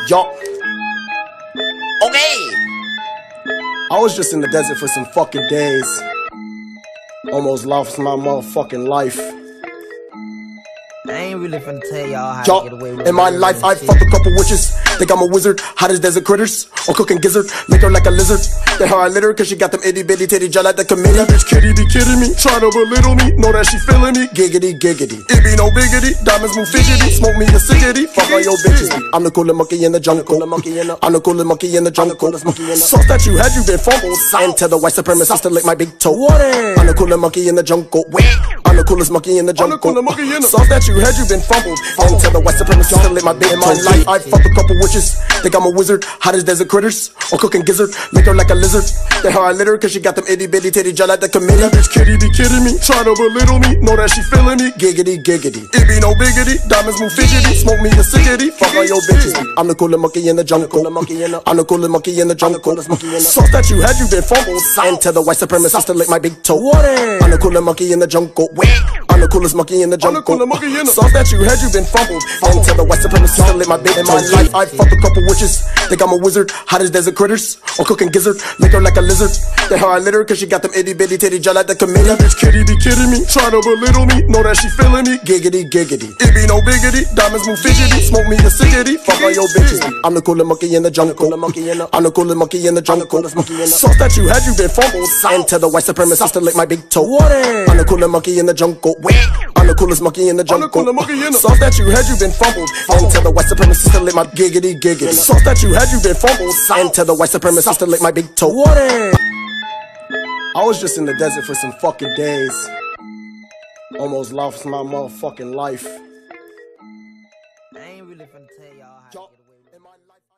Yo, Okay. I was just in the desert for some fucking days. Almost lost my motherfucking life. I ain't really finna tell y'all how Yo, to get away with in my murder life and I shit. fuck a couple witches. Think I'm a wizard, hot as desert critters. Or cooking gizzard, lick her like a lizard. Then how I lit her, cause she got them itty bitty titty jet like the committee. That bitch kitty be kidding me, try to belittle me. Know that she feeling me, giggity giggity. It be no biggity, diamonds move fidgety. Smoke me a ciggity, fuck all your bitches. I'm the coolest monkey in the jungle. I'm the coolest monkey in the jungle. Sauce that you had, you been fumbled. And tell the white supremacist to lick my big toe. I'm the coolest monkey in the jungle. I'm the coolest monkey in the jungle. Sauce that you had, you been fumbled. And tell the white supremacist to lick my big toe. In my life, I fuck a couple witches. Think I'm a wizard, hot as desert critters. Or cooking gizzard, lick her like a lizard. Then how I lit her, cause she got them itty bitty titty jet like the committee. That bitch kitty be kidding me, try to belittle me. Know that she feeling me, giggity giggity. It be no biggity, diamonds move fidgety. Smoke me a ciggity, fuck all your bitches. I'm the coolest monkey in the jungle. I'm the coolest monkey in the jungle. Sauce that you had, you been fumbled. And tell the white supremacist to lick my big toe. I'm the coolest monkey in the jungle. I'm the coolest monkey in the jungle. Sauce that you had, you been fumbled. And tell the white supremacist to lick my big toe. In my life, I fuck a couple witches. Think I'm a wizard, hot as desert critters. Or cooking gizzard, lick her like a lizard. Then how I lit her, cause she got them itty bitty titty jet like the committee. That bitch kitty be kidding me, try to belittle me. Know that she feeling me, giggity giggity. It be no biggity, diamonds move fidgety. Smoke me a ciggity, fuck all your bitches. I'm the coolest monkey in the jungle. I'm the coolest monkey in the jungle. Sauce that you had, you been fumbled. And tell the white supremacist to lick my big toe. I'm the coolest monkey in the jungle. I'm the coolest monkey in the jungle. Sauce that you had, you been fumbled. And tell the white supremacist to lick my giggity giggity. Sauce that you had, you been fumbled. And tell the white supremacist to lick my big toe. I was just in the desert for some fucking days. Almost lost my motherfucking life. I ain't really finna tell y'all how to get away with murder.